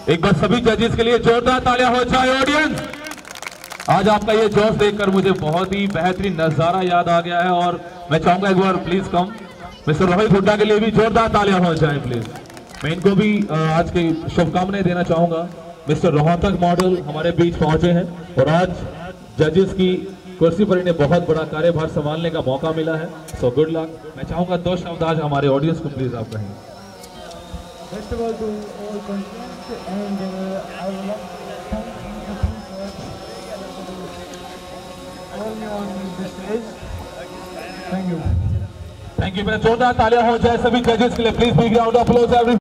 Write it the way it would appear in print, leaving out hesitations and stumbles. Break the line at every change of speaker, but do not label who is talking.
एक बार सभी जजेस के लिए जोरदार तालियां हो जाए ऑडियंस। आज आपका ये जोश देखकर मुझे बहुत ही बेहतरीन नजारा याद आ गया है और मैं चाहूंगा एक बार please come mister Rohit Hooda के लिए भी जोरदार तालियां हो जाए प्लीज। मैं इनको भी आज की शुभकामनाएं देना चाहूंगा। मिस्टर रोहतक मॉडल हमारे बीच पहुंचे हैं और आज जजेस की कुर्सी पर इन्हें बहुत बड़ा कार्यभार संभालने का मौका मिला है। So good luck. मैं चाहूंगा 2 शब्द आज हमारे ऑडियंस को प्लीज आप कहें।
First of all, to all consumers, and I would like to thank all you on this stage. Thank you.
Thank you. मेरा जोरदार तालियां हो जाए सभी जजेस के लिए please. Big round of applause every